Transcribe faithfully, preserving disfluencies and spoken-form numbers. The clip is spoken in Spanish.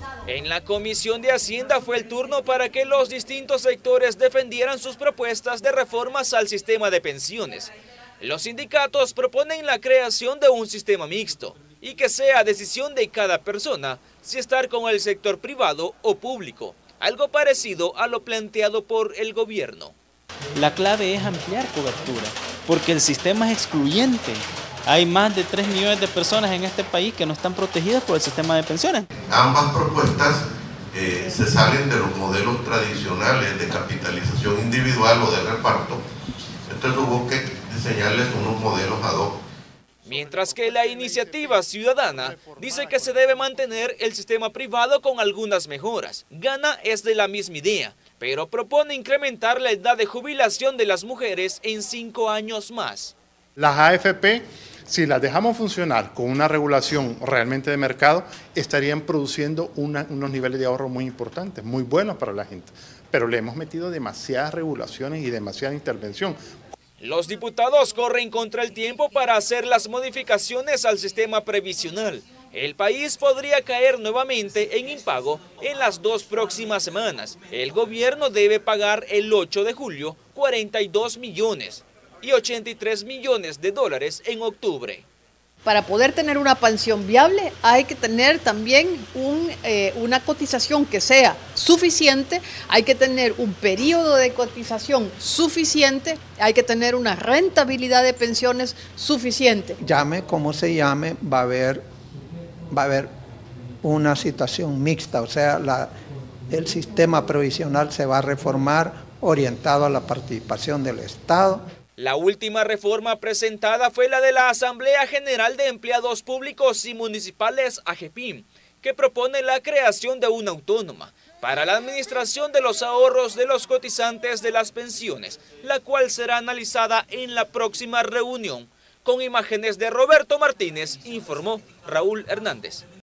En la Comisión de Hacienda fue el turno para que los distintos sectores defendieran sus propuestas de reformas al sistema de pensiones. Los sindicatos proponen la creación de un sistema mixto y que sea decisión de cada persona si estar con el sector privado o público, algo parecido a lo planteado por el gobierno. La clave es ampliar cobertura, porque el sistema es excluyente. Hay más de tres millones de personas en este país que no están protegidas por el sistema de pensiones. Ambas propuestas eh, se salen de los modelos tradicionales de capitalización individual o de reparto. Entonces hubo que diseñarles unos modelos ad hoc. Mientras que la iniciativa ciudadana dice que se debe mantener el sistema privado con algunas mejoras. Gana es de la misma idea, pero propone incrementar la edad de jubilación de las mujeres en cinco años más. Las A F P, si las dejamos funcionar con una regulación realmente de mercado, estarían produciendo una, unos niveles de ahorro muy importantes, muy buenos para la gente. Pero le hemos metido demasiadas regulaciones y demasiada intervención. Los diputados corren contra el tiempo para hacer las modificaciones al sistema previsional. El país podría caer nuevamente en impago en las dos próximas semanas. El gobierno debe pagar el ocho de julio cuarenta y dos millones y ochenta y tres millones de dólares en octubre. Para poder tener una pensión viable hay que tener también un, eh, una cotización que sea suficiente, hay que tener un periodo de cotización suficiente, hay que tener una rentabilidad de pensiones suficiente. Llame como se llame, va a haber, va a haber una situación mixta, o sea, la, el sistema previsional se va a reformar orientado a la participación del Estado. La última reforma presentada fue la de la Asamblea General de Empleados Públicos y Municipales, AGEPIM, que propone la creación de una autónoma para la administración de los ahorros de los cotizantes de las pensiones, la cual será analizada en la próxima reunión. Con imágenes de Roberto Martínez, informó Raúl Hernández.